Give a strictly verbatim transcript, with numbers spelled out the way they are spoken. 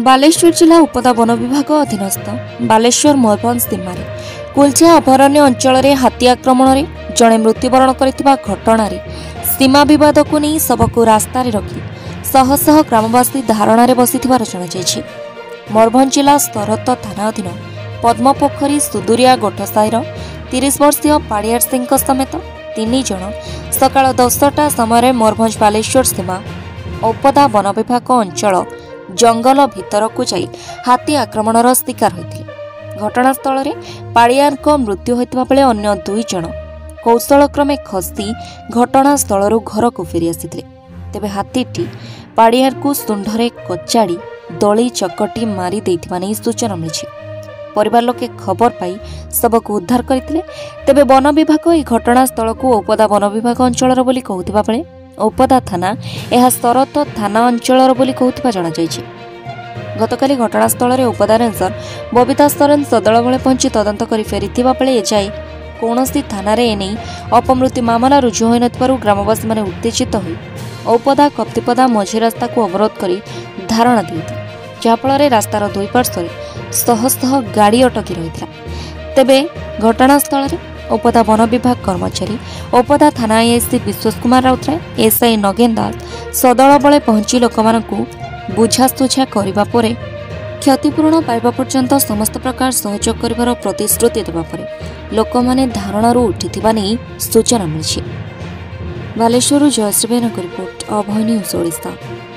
बालेश्वर जिला उपदा वन विभाग अधीनस्थ बालेश्वर मयूरभंज सीमार कुलचा अभयारण्य अंचल में हाथी आक्रमण में जड़े मृत्युवरण करथिबा घटना सीमा बद को नहीं सबको रास्त रखी शह शह ग्रामवासी धारणा बसिथिबार जणाଯାଇଛି। मयूरभंज जिला स्तरत थाना अधीन पद्मपोखरी सुदूरिया गोठसाईर तीस वर्षीय पाड़ियार सिंह समेत तीन जन सकाळ दसटा समय मयूरभंज बालेश्वर सीमा औपदा वन विभाग अंचल जंगल भितर को जाई हाथी आक्रमणर शिकार होते। घटनास्थल में पाड़ियार मृत्यु होता बेले अन्य दुई जन कौशलक्रमे खसी घटनास्थल घर को फेरी आसी तेबे हाथीटी पाड़ियार को सुंढरे कचाड़ी दली चकटी मारी देथिबा नै सूचना मिली। परिवार लोके खबर पाई सबको उद्धार करथिले। तेबे वन विभाग यह घटनास्थल को औपदा वन विभाग अंचल बोली कहूथिबा बेले औपदा थाना यह स्तरत थाना अंचल बोली कहूथिबा जणाଯାଇଛି। गतकाली घटनास्थल में औपदा रेंजर बबिता सोरेन सदल बले पहुंची तदंत कर फेरीथिबा बेले एजाए कौनसी थाना एने अपमृत्यु मामला रुजु होई नथिबारु ग्रामवासी माने उत्तेजित होई औपदा कप्तिपदा मझी रास्ता को अवरोध करी धारणा देते, जहाँफल रास्तार दुई पार्श्व शह शह गाड़ी अटकी रही। तेबे घटनास्थल में औपदा वन विभाग कर्मचारी औपदा थाना आईआईसी विश्वास कुमार राउतराय एसआई नगेन दास सदल बले पहुंची लोक बुझासुझा करने पर क्षतिपूरण पाइबा पर्यंत समस्त प्रकार सहयोग कर प्रतिश्रुति देवा पर लोक माने धारणार उठिथिबा नै सूचना मिली। बालेश्वर जयश्री बेनक रिपोर्ट अभय न्यूज ओडिशा।